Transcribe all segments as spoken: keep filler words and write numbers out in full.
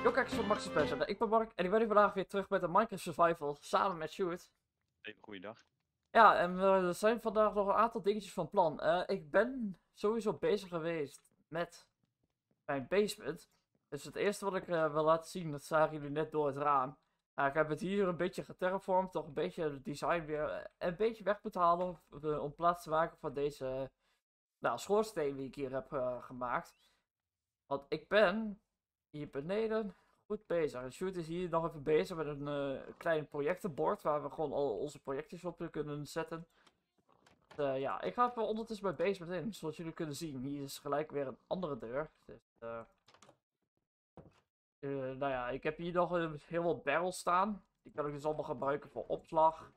Yo, kijk eens van Max Spencer. Ik ben Mark en ik ben hier vandaag weer terug met een Minecraft Survival samen met Stuart. Even goeiedag. Ja, en we zijn vandaag nog een aantal dingetjes van plan. Uh, ik ben sowieso bezig geweest met mijn basement. Dus het eerste wat ik uh, wil laten zien, dat zagen jullie net door het raam. Uh, ik heb het hier een beetje geterraformd, toch een beetje het design weer uh, een beetje weg moeten halen. Uh, om plaats te maken van deze uh, nou, schoorsteen die ik hier heb uh, gemaakt. Want ik ben hier beneden goed bezig. En Shoot is hier nog even bezig met een uh, klein projectenbord waar we gewoon al onze projectjes op kunnen zetten. Uh, ja, ik ga even ondertussen mijn basement in. Zoals jullie kunnen zien, hier is gelijk weer een andere deur. Dus, uh, uh, nou ja, ik heb hier nog uh, heel veel barrels staan. Die kan ik dus allemaal gebruiken voor opslag.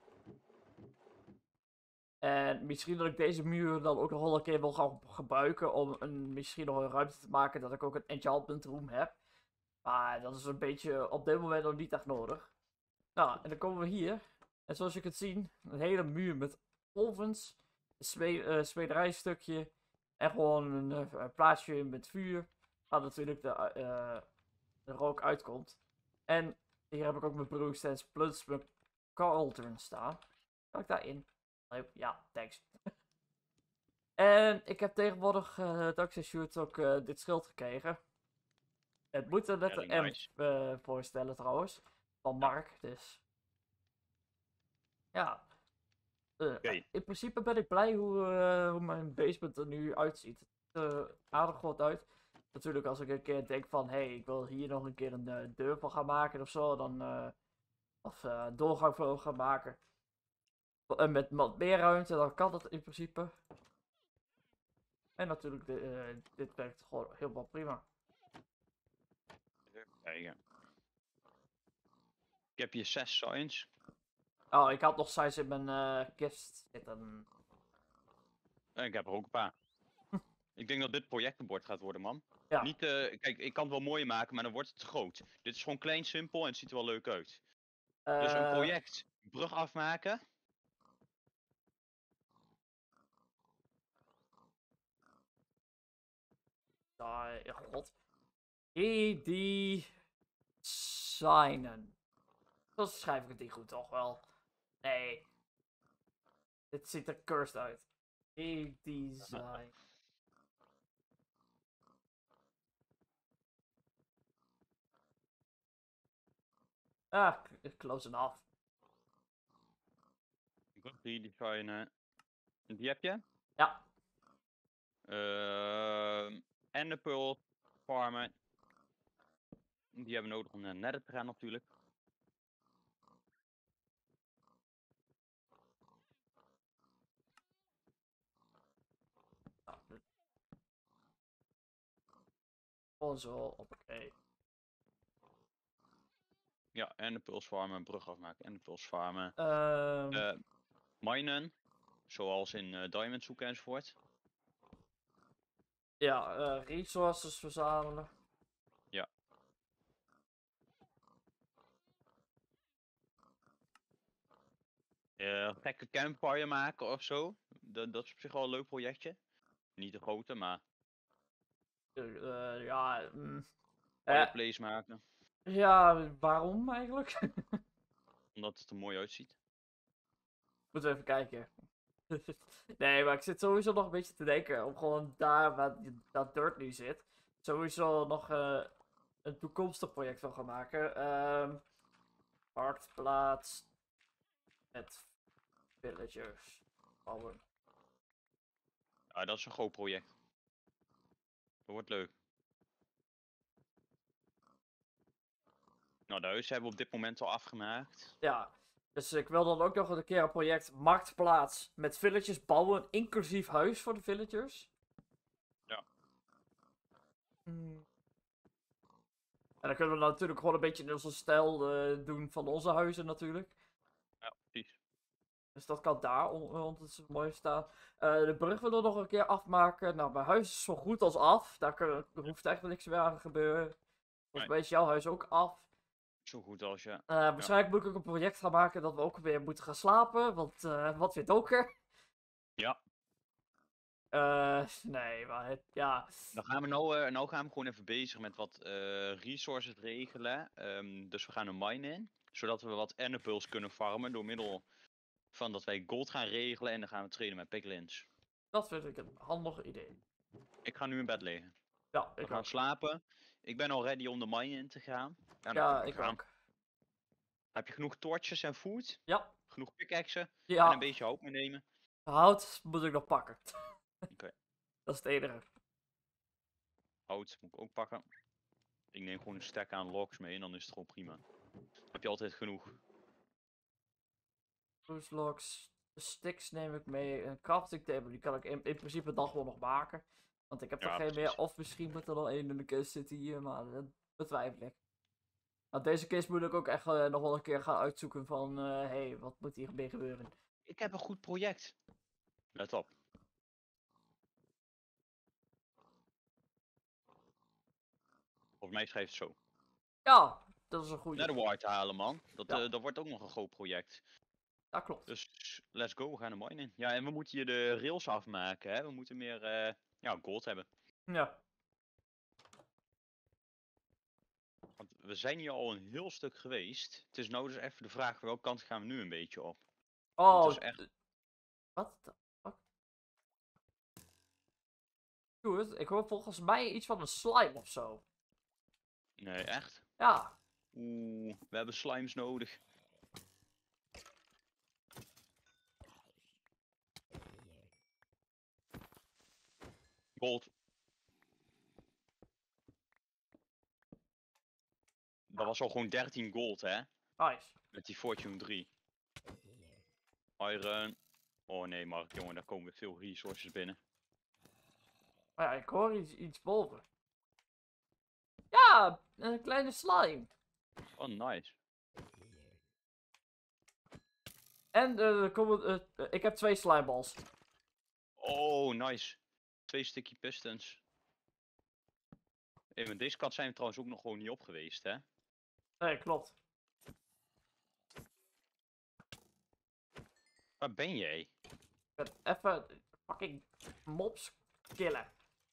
En misschien dat ik deze muur dan ook nog wel een keer wil gaan gebruiken om een, misschien nog een ruimte te maken dat ik ook een enchantment room heb. Maar dat is een beetje op dit moment nog niet echt nodig. Nou, en dan komen we hier. En zoals je kunt zien, een hele muur met ovens, een sme uh, smederijstukje en gewoon een, uh, een plaatsje met vuur. Waar natuurlijk de, uh, de rook uitkomt. En hier heb ik ook mijn brewingstands plus mijn cauldron staan. Kan ik daarin? Ja, thanks. En ik heb tegenwoordig, uh, dankzij Shoot, ook uh, dit schild gekregen. Het moet er net Very een M nice. uh, voorstellen trouwens. Van Mark, dus. Ja. Uh, Okay. In principe ben ik blij hoe, uh, hoe mijn basement er nu uitziet. Het ziet er aardig goed uit. Natuurlijk als ik een keer denk van, hé, hey, ik wil hier nog een keer een uh, deur van gaan maken of zo. Dan, uh, of uh, doorgang voor gaan maken. En met wat meer ruimte, dan kan dat in principe. En natuurlijk, de, uh, dit werkt gewoon helemaal prima. Even kijken. Ik heb hier zes science. Oh, ik had nog size in mijn uh, kist zitten. En ik heb er ook een paar. Ik denk dat dit projectenbord gaat worden, man. Ja. Niet, uh, kijk, ik kan het wel mooier maken, maar dan wordt het te groot. Dit is gewoon klein, simpel en het ziet er wel leuk uit. Uh... Dus een project, brug afmaken. Oh, god. E-designen. Zo schrijf ik het niet goed, toch wel? Nee. Dit ziet er cursed uit. E-design. Ah, close enough. Redesignen. Die heb je? Ja. Uh, en de pearl farmen. Die hebben we nodig om naar nether te gaan natuurlijk. Gewoon zo, oké. Ja, en de pulse farmen, een brug afmaken en de pulse farmen. Um... Uh, minen, zoals in uh, diamond zoeken enzovoort. Ja, uh, resources verzamelen. Ja. Uh, gekke campfire maken of zo. Dat, dat is op zich wel een leuk projectje. Niet de grote, maar... Uh, ja... Mm, Fireplace uh, maken. Ja, waarom eigenlijk? Omdat het er mooi uitziet. Moeten we even kijken. Nee, maar ik zit sowieso nog een beetje te denken om gewoon daar waar dat dirt nu zit, sowieso nog uh, een toekomstig project van gaan maken. Um, marktplaats met villagers bouwen. Ja, dat is een groot project. Dat wordt leuk. Nou, de huizen hebben we op dit moment al afgemaakt. Ja, dus ik wil dan ook nog een keer een project marktplaats met villagers bouwen, inclusief huis voor de villagers. Ja. Hmm. En dan kunnen we natuurlijk gewoon een beetje in onze stijl uh, doen van onze huizen natuurlijk. Ja, precies. Dus dat kan daar ondertussen mooi staan. Uh, de brug willen we nog een keer afmaken. Nou, mijn huis is zo goed als af. Daar, kunnen, er hoeft echt niks meer aan te gebeuren. Volgens mij is jouw huis ook af. Zo goed als je. Uh, waarschijnlijk ja. moet ik ook een project gaan maken dat we ook weer moeten gaan slapen. Want uh, wat weer donker. Ja. Uh, nee, maar het, ja. Dan gaan we nou, uh, nou gaan we gewoon even bezig met wat uh, resources regelen. Um, dus we gaan een mine in. Zodat we wat enderpearls kunnen farmen door middel van dat wij gold gaan regelen. En dan gaan we trainen met piglins. Dat vind ik een handig idee. Ik ga nu in bed liggen. Ja, ik We gaan ook. slapen. Ik ben al ready om de mine in te gaan. Ja, ja ik gaan. ook. Heb je genoeg torches en food? Ja. Genoeg pickaxen? Ja. En een beetje hout meenemen? Hout moet ik nog pakken. Oké. Okay. Dat is het enige. Hout moet ik ook pakken. Ik neem gewoon een stack aan logs mee en dan is het gewoon prima. Heb je altijd genoeg? Loose logs. Sticks neem ik mee. Een crafting table die kan ik in, in principe dan gewoon nog maken. Want ik heb er ja, geen precies. meer. Of misschien moet er al één in de kist zitten hier, maar dat betwijfel ik. Nou, deze kist moet ik ook echt uh, nog wel een keer gaan uitzoeken van, hé, uh, hey, wat moet hier mee gebeuren? Ik heb een goed project. Let op. Volgens mij schrijft het zo. Ja, dat is een goede. Naar de white halen, man. Dat, ja. uh, dat wordt ook nog een groot project. Ja, klopt. Dus let's go, we gaan er mine in. Ja, en we moeten hier de rails afmaken, hè. We moeten meer uh, ja, gold hebben. Ja. Want we zijn hier al een heel stuk geweest. Het is nou dus even de vraag, welke kant gaan we nu een beetje op? Oh, het is echt... Wat de fuck? Goed, ik hoor volgens mij iets van een slime of zo. Nee, echt? Ja. Oeh, we hebben slimes nodig. Gold. Dat was al gewoon dertien gold, hè? Nice. Met die Fortune drie. Iron. Oh nee, Mark, jongen, daar komen veel resources binnen. Oh ja, ik hoor iets, iets boven. Ja, een kleine slime. Oh, nice. En uh, kom, uh, uh, ik heb twee slimeballs. Oh, nice. Twee sticky pistons. Hey, met deze kant zijn we trouwens ook nog gewoon niet op geweest, hè? Nee, klopt. Waar ben jij? Ik ben even fucking mobs killen.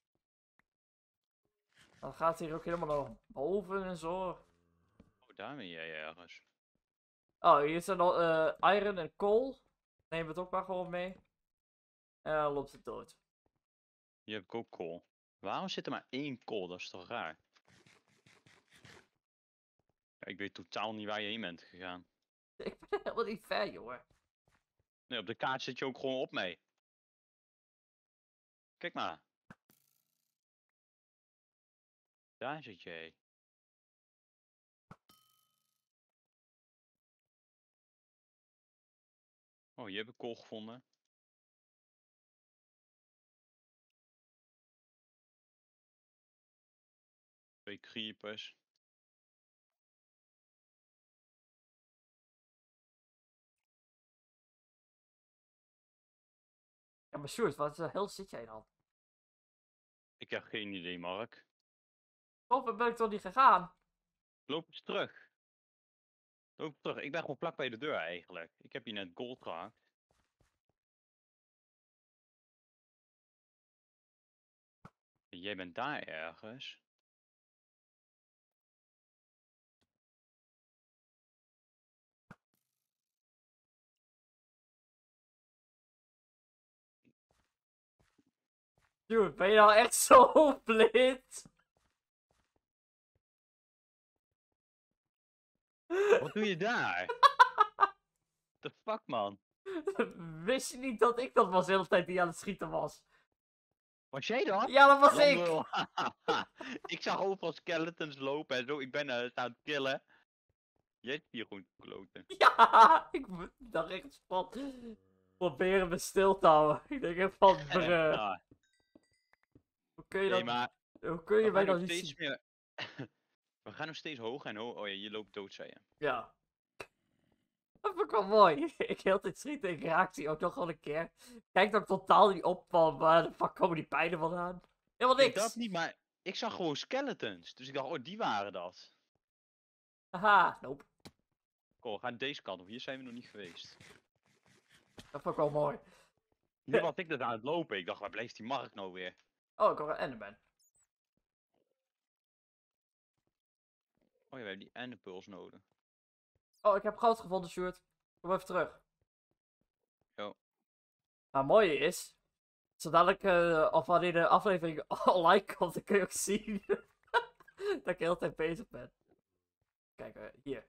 Dan gaat hier ook helemaal naar boven en zo. Oh, daar ben jij ergens. Oh, hier zijn al uh, iron en coal. Neem het ook maar gewoon mee. En dan loopt het dood. Hier heb ik ook coal. Waarom zit er maar één coal? Dat is toch raar? Ja, ik weet totaal niet waar je heen bent gegaan. Ik ben helemaal niet ver, jongen. Nee, op de kaart zit je ook gewoon op mee. Kijk maar. Daar zit jij. Oh, hier heb ik kool gevonden. Twee creepers. Ja, maar Sjoerd, wat de hel zit jij dan? Ik heb geen idee, Mark. Of ben ik toch niet gegaan? Loop eens terug. Loop terug. Ik ben gewoon vlak bij de deur eigenlijk. Ik heb hier net gold gehakt. Jij bent daar ergens. Dude, ben je nou echt zo blind? Wat doe je daar? The fuck, man? Wist je niet dat ik dat was de hele tijd die aan het schieten was? Was jij dat? Ja, dat was ik! Ik zag overal skeletons lopen en zo. Ik ben uh, aan het killen. Jij hebt hier gewoon kloten. Ja, ik dacht echt van... Proberen me stil te houden. Ik denk echt van... Bruh. Ja. Hoe kun je Nee, dat... maar Hoe kun je mij dan niet steeds zien? meer... We gaan nog steeds hoger en hoger. Oh ja, je loopt dood, zei je. Ja. Dat vind ik wel mooi. Ik heel tijd schieten en ik raak die ook nog wel een keer. Kijk dan totaal niet op van waar de fuck komen die pijlen vandaan. Helemaal niks. Nee, dat niet, maar ik zag gewoon skeletons. Dus ik dacht, oh, die waren dat. Haha, nope. Cool, we gaan deze kant op. Hier zijn we nog niet geweest. Dat vond ik wel mooi. Hier was ik dus aan het lopen. Ik dacht, waar blijft die Mark nou weer? Oh, ik hoor een Enderman. Oh ja, we hebben die Enderpearls nodig. Oh, ik heb goud gevonden, Sjoerd. Kom even terug. Jo. Maar het mooie is, zodat ik, uh, of wanneer de aflevering online komt, dan kun je ook zien dat ik de hele tijd bezig ben. Kijk, uh, hier.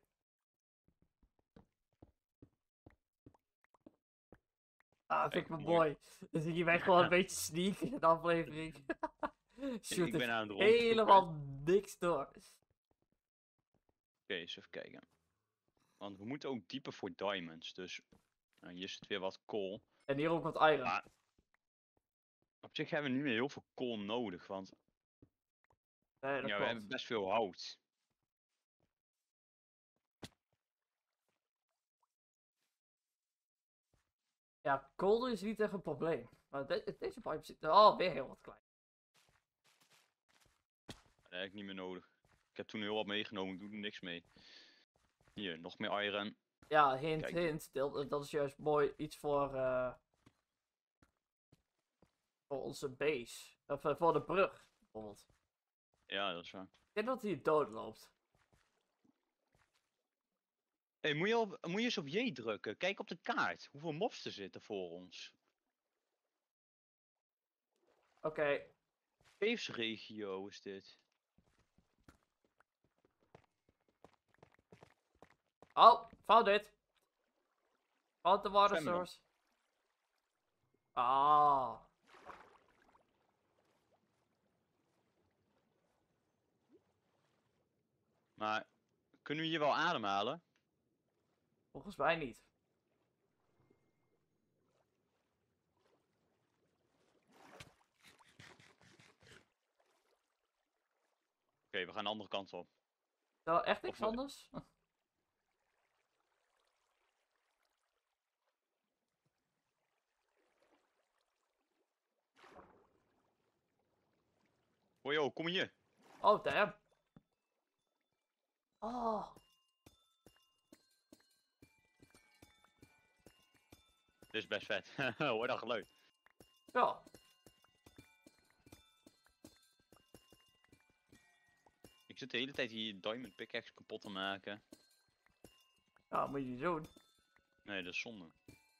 Ah, dat vind ik wel mooi. Dus je bent gewoon een beetje sneaky in de aflevering. Sjoerd Ik ben heeft aan het rondzoeken. helemaal niks door. Oké, eens even kijken. Want we moeten ook dieper voor diamonds. Dus nou, hier zit weer wat kool. En hier ook wat iron. Maar op zich hebben we niet meer heel veel kool nodig. Want Nee, dat ja, we klopt. hebben best veel hout. Ja, kool is niet echt een probleem. Maar de deze pipe zit oh, weer heel wat klein. Dat heb ik niet meer nodig. Ik heb toen heel wat meegenomen, ik doe er niks mee. Hier, nog meer iron. Ja, hint, Kijk. hint. Dat, dat is juist mooi iets voor, uh, voor onze base. Of uh, voor de brug, bijvoorbeeld. Ja, dat is waar. Ik denk dat hij dood loopt. Hé, hey, moet, je op- moet je eens op J drukken? Kijk op de kaart. Hoeveel mobs er zitten voor ons. Oké. Okay. Caves-regio is dit. Oh, found it. Found the water Zwemmen dan. source. Ah. Maar kunnen we hier wel ademhalen? Volgens mij niet. Oké, okay, we gaan de andere kant op. Is dat echt niks Of, anders? Hoi, joh, kom hier. Oh, damn. Oh. Dit is best vet. Hoor dat geluid. Ja. Ik zit de hele tijd die diamond pickaxe kapot te maken. Ja, moet je niet doen. Nee, dat is zonde.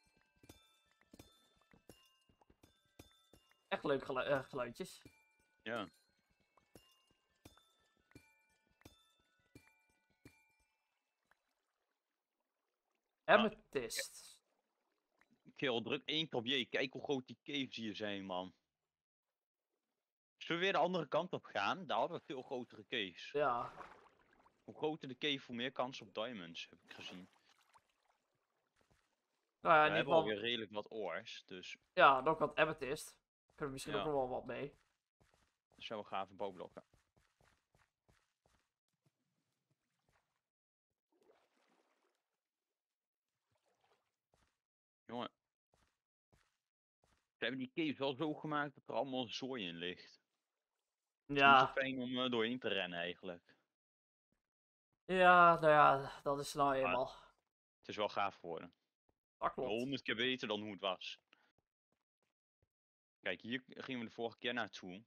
Echt leuke gelu uh, geluidjes. Ja. Amethyst. Kill, druk één keer op J. Kijk hoe groot die caves hier zijn, man. Zullen we weer de andere kant op gaan? Daar hadden we veel grotere caves. Ja. Hoe groter de cave, hoe meer kans op diamonds, heb ik gezien. Nou ja, We in ieder hebben geval. alweer redelijk wat ores, dus Ja, en ook wat amethyst. Kunnen we misschien ja. ook nog wel wat mee. Dat zijn wel gave bouwblokken. Jongen. Ze hebben die caves wel zo gemaakt dat er allemaal zooi in ligt. Het is niet zo Ja. fijn om uh, doorheen te rennen eigenlijk. Ja, nou ja, dat is nou eenmaal. Maar het is wel gaaf geworden. Dat klopt. Honderd keer beter dan hoe het was. Kijk, hier gingen we de vorige keer naartoe.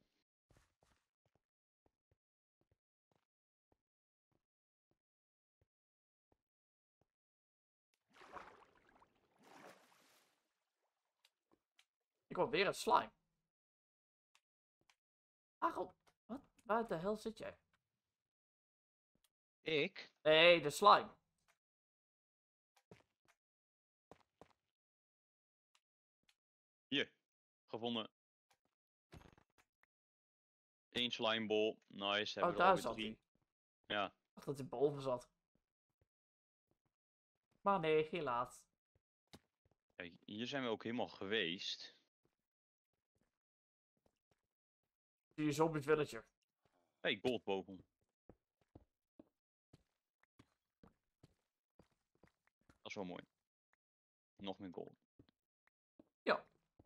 Ik hoor weer een slime. Waarom? Wat? Waar de hel zit jij? Ik? Nee, de slime. Hier. Gevonden. Eén slimeball. Nice. Hebben Oh, we er daar alweer zat drie. hij. Ja. Ik dacht dat hij boven zat. Maar nee, helaas. Kijk, hier zijn we ook helemaal geweest. Zie je zombie villager. Hey, gold boven. Dat is wel mooi. Nog meer gold. Ja.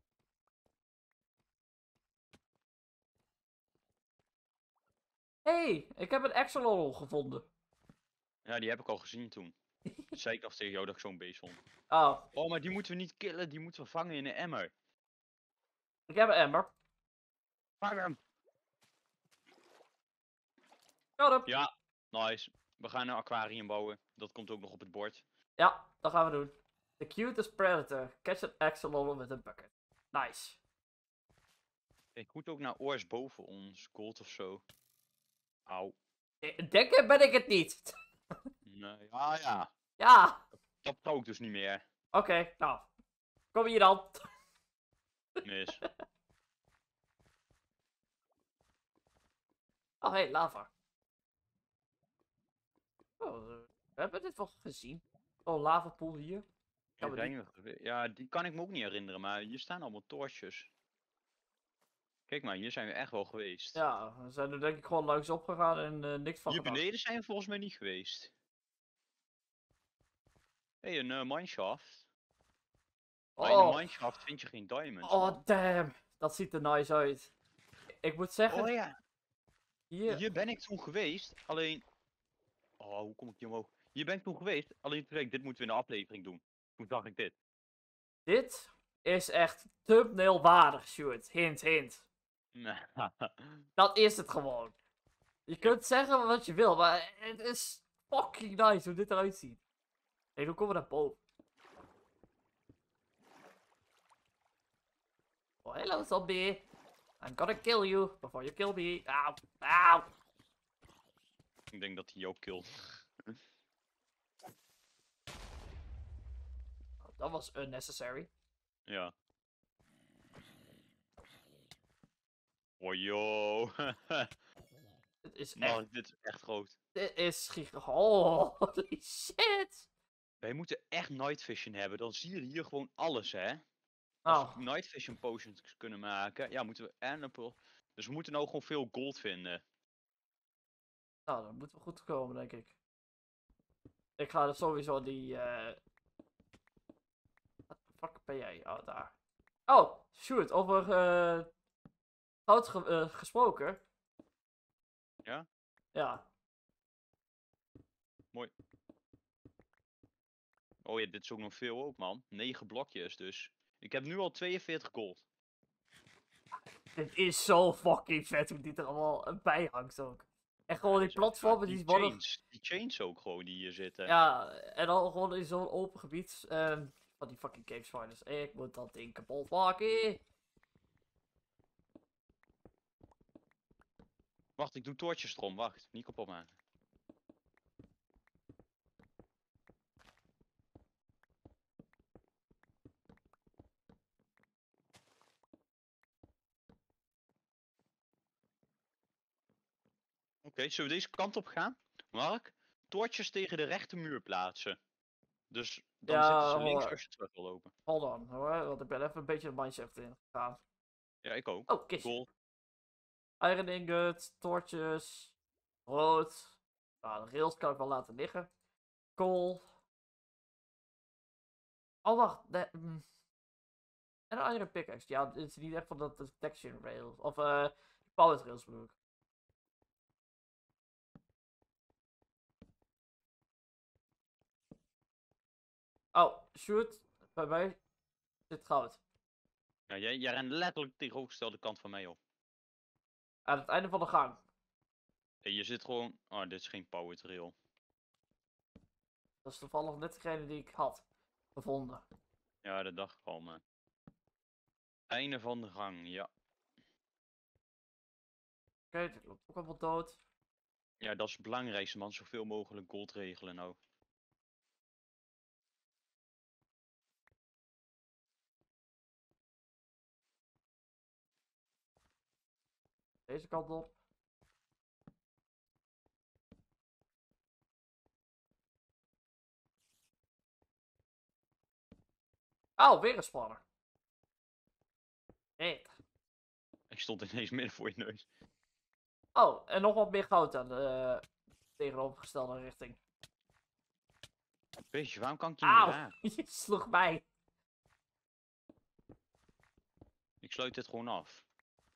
Hey, ik heb een axolotl gevonden. Ja, die heb ik al gezien toen. Zei ik nog tegen jou dat ik zo'n beest vond. Oh. Oh, maar die moeten we niet killen. Die moeten we vangen in een emmer. Ik heb een emmer. Pak hem! Got hem. Ja, nice. We gaan een aquarium bouwen. Dat komt ook nog op het bord. Ja, dat gaan we doen. The cutest predator. Catch an axolotl with a bucket. Nice. Ik moet ook naar oors boven ons. Gold of zo. Auw. Denken ben ik het niet. Nee, ja, ja. Ja. Dat zou ik dus niet meer. Oké, okay, nou. Kom hier dan. Mis. Oh, hey, lava. Oh, we hebben dit wel gezien. Oh, lavapool hier. Ja, we zijn we gewe- ja, die kan ik me ook niet herinneren, maar hier staan allemaal torches. Kijk maar, hier zijn we echt wel geweest. Ja, we zijn er denk ik gewoon langs opgegaan en uh, niks van Hier gedaan. beneden zijn we volgens mij niet geweest. Hé, hey, een uh, mineshaft. Maar in Oh. een mineshaft vind je geen diamonds. Oh, man. damn. Dat ziet er nice uit. Ik moet zeggen... Oh ja, Hier... hier ben ik toen geweest. Alleen... Oh, hoe kom ik hier omhoog? Hier ben ik toen geweest. Alleen toen zei ik, dit moeten we in de aflevering doen. Toen zag ik dit. Dit is echt thumbnail waardig, Stuart. Hint, hint. Dat is het gewoon. Je kunt zeggen wat je wil, maar het is fucking nice hoe dit eruit ziet. Hé, hey, hoe komen we naar boven? Oh, hello zombie. I'm gonna kill you before you kill me. Auw, auw. Ik denk dat hij jou killt. Oh, dat was unnecessary. Ja. Oh yo. Dit is Nou, echt... dit is echt groot. Dit is gigantisch. Oh, holy shit. Wij moeten echt night vision hebben. Dan zie je hier gewoon alles, hè. Als Nou, we night vision potions kunnen maken, ja, moeten we Anapel. Dus we moeten nou gewoon veel gold vinden. nou, dan moeten we goed komen, denk ik. Ik ga er sowieso die... eh Wat de fuck ben jij? Oh, daar. Oh, shoot. Over eh goud ge eh, gesproken. Ja? Ja. Mooi. Oh ja, dit is ook nog veel ook, man. negen blokjes, dus. Ik heb nu al tweeënveertig gold. Dit is zo fucking vet hoe dit er allemaal bij hangt ook. En gewoon die Dus, ja, platformen die die worden... chains, die chains ook gewoon die hier zitten. Ja, en dan gewoon in zo'n open gebied. ehm, van die fucking cave spiders. Ik moet dat ding kapot maken. Wacht, ik doe toortjes erom. Wacht, niet kapot maken. Oké, okay, zullen we deze kant op gaan? Mark, toortjes tegen de rechte muur plaatsen. Dus dan Ja, zitten ze links hoor. als je terug wil lopen. Hold on hoor, want ik ben even een beetje de mineshaft in gegaan. Ja, ik ook. Oh, kistje. Gold. Iron ingot, torches, rood. Nou, de rails kan ik wel laten liggen. Kool. Oh, wacht. De, mm. En een iron pickaxe. Ja, dit is niet echt van dat detection rails. Of eh, power rails bedoel ik. Oh, shoot. Bij mij zit goud. Ja, jij, jij rent letterlijk tegenovergestelde kant van mij op. Aan het einde van de gang. Hey, je zit gewoon... Oh, dit is geen power trail. Dat is toevallig net degene die ik had gevonden. Ja, dat dacht ik al, maar... Einde van de gang, ja. Oké, okay, dit loopt ook allemaal dood. Ja, dat is het belangrijkste, man. Zoveel mogelijk gold regelen nou. Deze kant op. Oh, weer een spanner. Heet. Ik stond ineens midden voor je neus. Oh, en nog wat meer goud aan de uh, tegenovergestelde richting. Beetje, waarom kan ik je niet Auw, raken? je sloeg mij. Ik sluit dit gewoon af.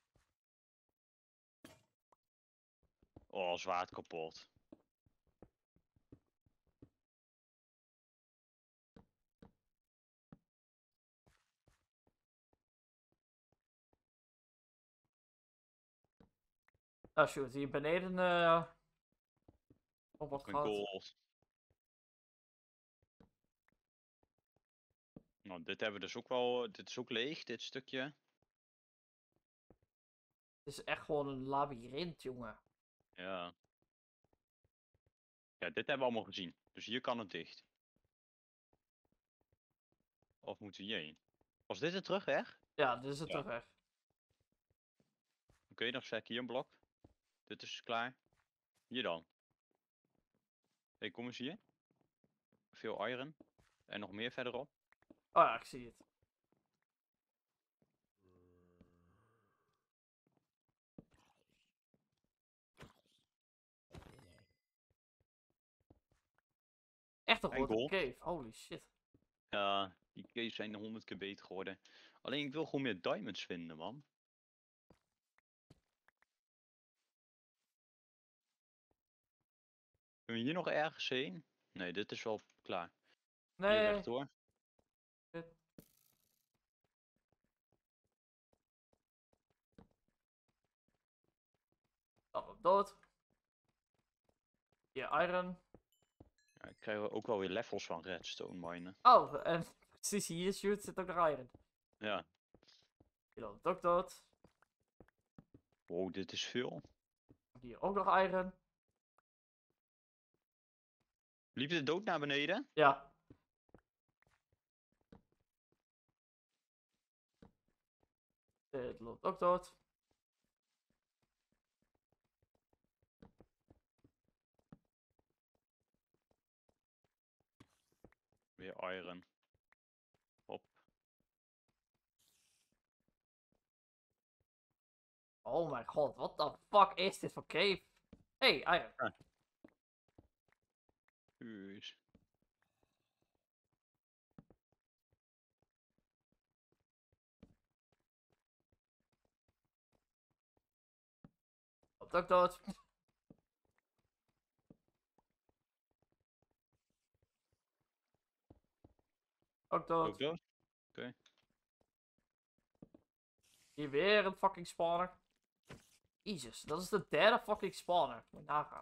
Oh, zwaard kapot. Oh shoot, hier beneden eh op wat Mijn gaat. gold. Nou, dit hebben we dus ook wel. Dit is ook leeg, dit stukje. Het is echt gewoon een labyrint, jongen. Ja. Ja, dit hebben we allemaal gezien. Dus hier kan het dicht. Of moeten we hierheen? Was dit de terugweg? Ja, dit is het Ja. terugweg. Oké, dan zet ik hier een blok. Dit is klaar. Hier dan. Hé, kom eens hier. Veel iron. En nog meer verderop. Oh ja, ik zie het. Echt een En grote gold. cave, holy shit. Ja, die caves zijn honderd keer beter geworden. Alleen ik wil gewoon meer diamonds vinden, man. Kunnen we hier nog ergens heen? Nee, dit is wel klaar. Hier Nee. rechtdoor. Shit. Oh, dood. Hier, iron. Ja, ik krijg ook wel weer levels van redstone minen. Oh, en precies hier shoot zit ook nog iron. Ja. Hier loopt ook dood. Wow, dit is veel. Hier ook nog iron. Liep de dood naar beneden? Ja. Dit loopt ook dood. Weer iron. Hop. Oh mijn god, what the fuck is dit voor cave? Hey, iron. Uus. Loopt ook dood. Ook dood. Ook dood? Oké. Hier weer een fucking spawner. Jezus, dat is de derde fucking spawner. Moet je nagaan.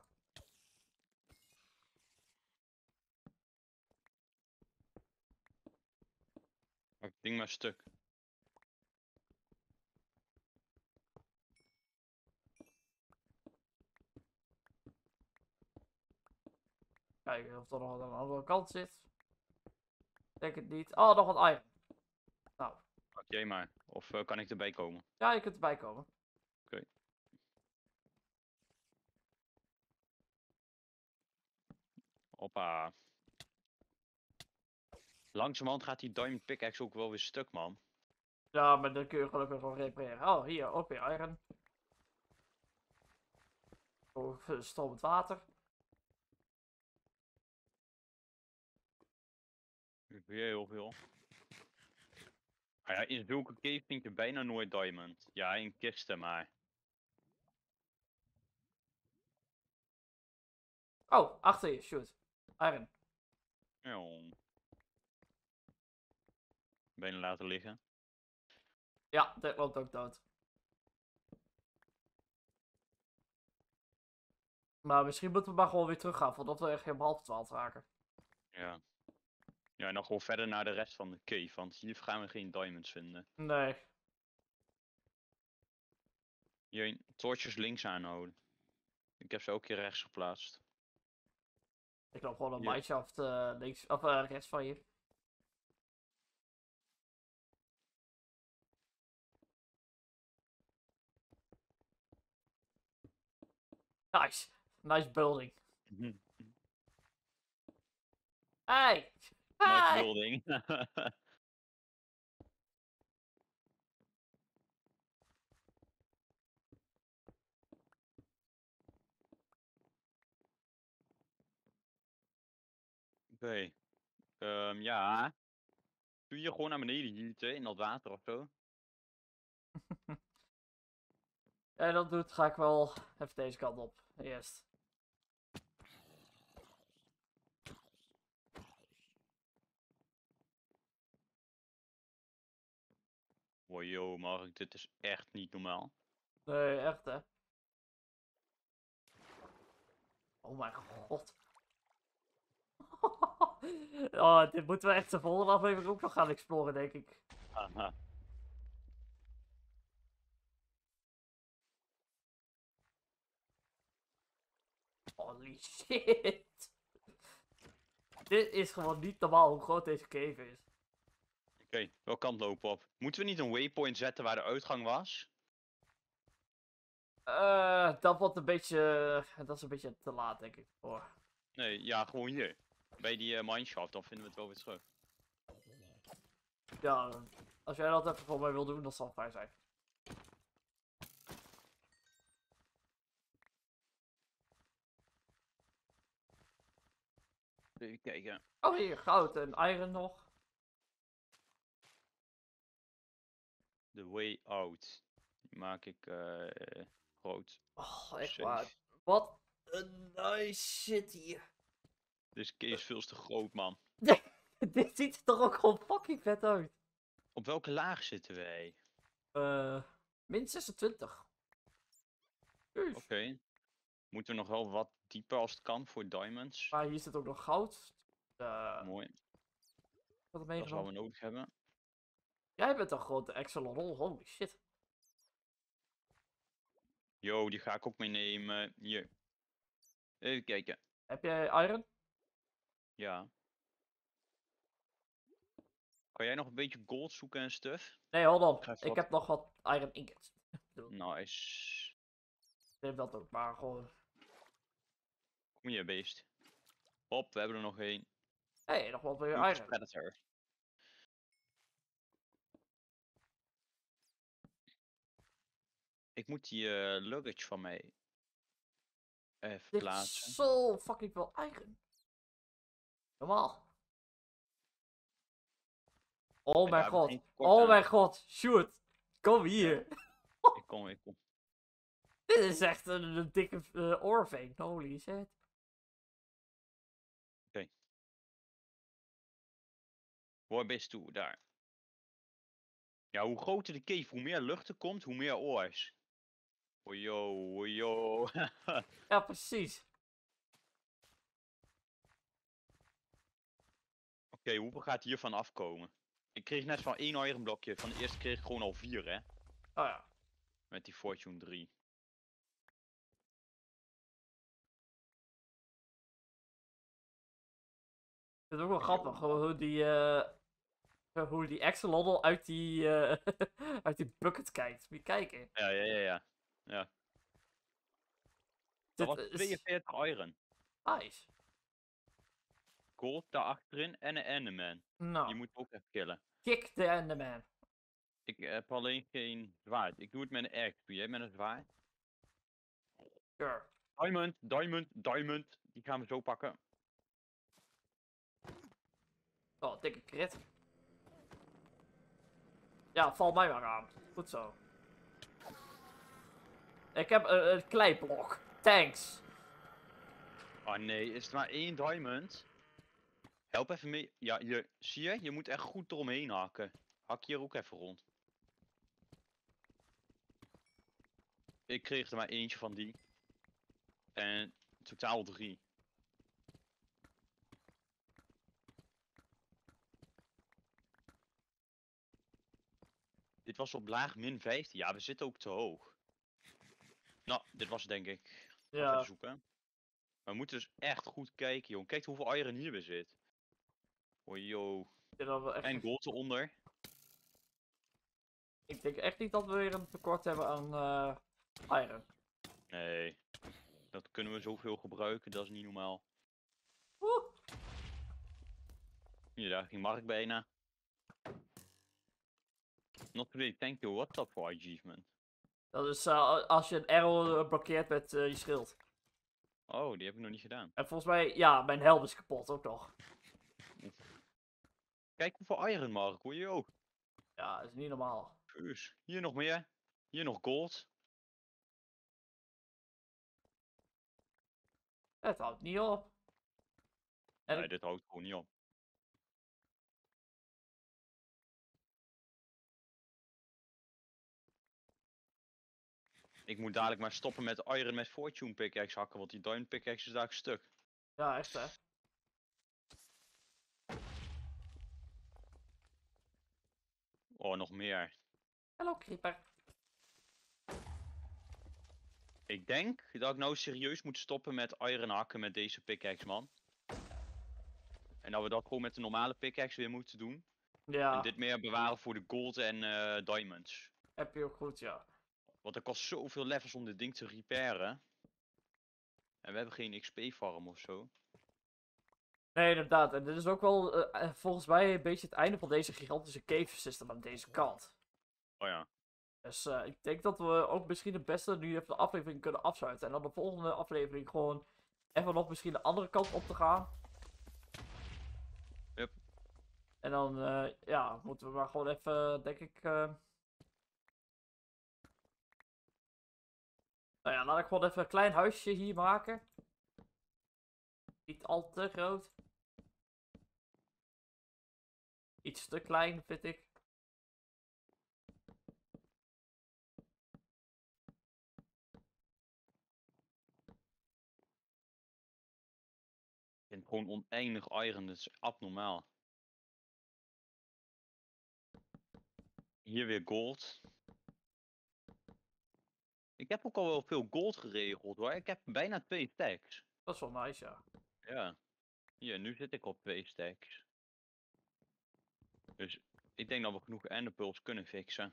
Maak het ding maar stuk. Kijken of er nog wat aan de andere kant zit. Denk het niet. Oh, nog wat iron. Nou, Pak jij maar. Of eh, kan ik erbij komen? ja, je kunt erbij komen. Hoppa. Langzamerhand gaat die diamond pickaxe ook wel weer stuk, man. Ja, maar dan kun je gelukkig nog repareren. Oh, hier, ook weer iron. Oh, stromend water. Weer heel veel. Ah ja, in zulke cave vind je bijna nooit diamond. Ja, in kisten maar. Oh, achter je, shoot. Iron. Ja. Bijna laten liggen. Ja, dit loopt ook dood. Maar misschien moeten we maar gewoon weer teruggaan, voordat we echt helemaal verdwaald raken. Ja. Ja, en dan gewoon verder naar de rest van de cave, want hier gaan we geen diamonds vinden. Nee. Hier, torches links aanhouden. Ik heb ze ook hier rechts geplaatst. Ik loop gewoon een Hier. mineshaft uh, links, of uh, rechts van je. Nice. Nice building. Hey! Nice Hey! building. Oké. Okay. Um, ja. Doe je gewoon naar beneden hieten in dat water of zo? Ja, dat doet, ga ik wel even deze kant op. Eerst. Wow, yo, Mark, dit is echt niet normaal. Nee, echt hè. Oh mijn god. Oh, dit moeten we echt de volgende aflevering ook nog gaan exploren, denk ik. Aha. Holy shit. Dit is gewoon niet normaal hoe groot deze cave is. Oké, okay, welke kant lopen we op? Moeten we niet een waypoint zetten waar de uitgang was? Eh, dat wordt een beetje... Dat is een beetje te laat, denk ik. Voor. Nee, ja, gewoon hier. Bij die uh, mineshaft, dan vinden we het wel weer terug. Ja, als jij dat even voor mij wil doen, dan zal het fijn zijn. Even kijken. Oh, hier, goud en iron nog. The way out. Die maak ik uh, groot. Oh, echt Safe. waar. Wat een nice shit hier. Deze cave is veel te groot, man. Dit ziet er toch ook gewoon fucking vet uit. Op welke laag zitten wij? Eh, min zesentwintig. Oké. Okay. Moeten we nog wel wat dieper als het kan voor diamonds? Maar hier zit ook nog goud. Uh, Mooi. Wat Dat is wat we nodig hebben. Jij bent een grote axolotl, holy shit. Yo, die ga ik ook meenemen. Hier. Even kijken. Heb jij iron? Ja. Kan jij nog een beetje gold zoeken en stuff? Nee, hold on. Ik, ik wat... heb nog wat iron ingots. Nice. Ik neem dat ook maar gewoon. Kom hier, beest. Hop, we hebben er nog één. Hé, hey, nog wat weer Lucas iron. Predator. Ik moet die uh, luggage van mij even Dit plaatsen. is zo fucking veel iron. Normaal. Oh mijn god. Oh mijn god. Shoot. Kom hier. Ja. Ik kom, ik kom. Dit is echt een, een dikke uh, oorveen. Holy shit. Oké. Okay. Waar best toe, daar. Ja, hoe groter de cave, hoe meer lucht er komt, hoe meer oors. Ojo, ojo. Ja, precies. Oké, okay, hoeveel gaat hiervan afkomen? Ik kreeg net van één iron blokje. Van de eerste kreeg ik gewoon al vier, hè? Oh ja. Met die Fortune drie. Het is ook wel grappig hoe die, uh, hoe die axolotl uit die, uh, uit die bucket kijkt. Moet je kijken. Ja, ja, ja, ja. ja. Dat was tweeënveertig iron. Nice. Gold daar achterin en een enderman. Nou. Die moet ook even killen. Kick the enderman. Ik heb alleen geen zwaard. Ik doe het met een axe. Doe jij met een zwaard? Sure. Diamond, diamond, diamond. Die gaan we zo pakken. Oh, dikke crit. Ja, val mij maar aan. Goed zo. Ik heb een, een kleiblok. Thanks. Oh nee, is het maar één diamond? Help even mee. Ja, je, zie je? Je moet echt goed eromheen hakken. Hak hier ook even rond. Ik kreeg er maar eentje van die. En totaal drie. Dit was op laag min vijftien. Ja, we zitten ook te hoog. Nou, dit was het denk ik. Ja. Even zoeken. We moeten dus echt goed kijken, joh. Kijk hoeveel iron hier weer zit. Oh, yo. Echt... En gold eronder. Ik denk echt niet dat we weer een tekort hebben aan uh, iron. Nee. Dat kunnen we zoveel gebruiken, dat is niet normaal. Woe. Hier, daar ging Mark bijna. Not really, thank you. What up for achievement? Dat is uh, als je een arrow blokkeert met uh, je schild. Oh, die heb ik nog niet gedaan. En volgens mij, ja, mijn helm is kapot ook nog. Kijk hoeveel iron, Mark. Hoor je ook? Ja, dat is niet normaal. Plus. Hier nog meer. Hier nog gold. Het houdt niet op. En Nee, ik... dit houdt gewoon niet op. Ik moet dadelijk maar stoppen met Iron met Fortune pickaxe hakken, want die Diamond pickaxe is daar stuk. Ja, echt hè. Oh, nog meer. Hallo creeper. Ik denk dat ik nou serieus moet stoppen met Iron hakken met deze pickaxe, man. En dat we dat gewoon met de normale pickaxe weer moeten doen. En Ja, dit meer bewaren voor de gold en eh, diamonds. heb je ook goed, ja. Want het kost zoveel levels om dit ding te repairen. En we hebben geen X P farm of zo. Nee, inderdaad. En dit is ook wel eh, eh, volgens mij een beetje het einde van deze gigantische cave system aan deze kant. Oh ja. Dus eh, ik denk dat we ook misschien het beste nu even de aflevering kunnen afsluiten. En dan de volgende aflevering gewoon even nog misschien de andere kant op te gaan. Yep. En dan, eh, ja, moeten we maar gewoon even, denk ik... eh, Nou ja, laat ik gewoon even een klein huisje hier maken. Niet al te groot. Iets te klein, vind ik. Ik vind gewoon oneindig iron, dat is abnormaal. Hier weer gold. Ik heb ook al wel veel gold geregeld hoor. Ik heb bijna twee stacks. Dat is wel nice, ja. Ja. Hier, nu zit ik op twee stacks. Dus ik denk dat we genoeg enderpearls kunnen fixen.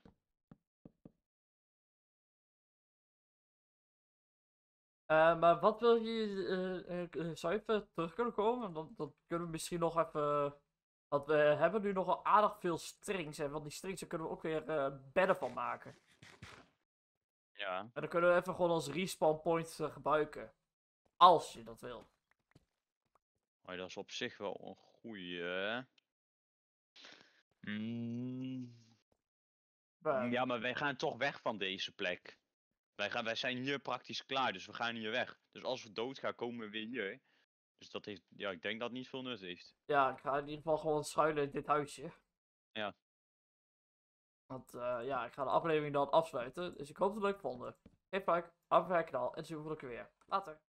Eh, maar wat wil je... eh, eh, eh, zou je even terug kunnen komen? Dan, dan kunnen we misschien nog even... Want we hebben nu nogal aardig veel strings. En van die strings daar kunnen we ook weer eh, bedden van maken. Ja. En dan kunnen we even gewoon als respawn point eh, gebruiken. Als je dat wil. Maar dat is op zich wel een goeie. Mm. Maar, Ja, maar wij gaan toch weg van deze plek. Wij, gaan, wij zijn hier praktisch klaar, dus we gaan hier weg. Dus als we doodgaan, komen we weer hier. Dus dat heeft, ja, ik denk dat het niet veel nut heeft. ja, ik ga in ieder geval gewoon schuilen in dit huisje. Ja. Want eh, ja, ik ga de aflevering dan afsluiten. Dus ik hoop dat het leuk vonden. Geef like, abonneer op het kanaal en zien we volgende keer weer. Later.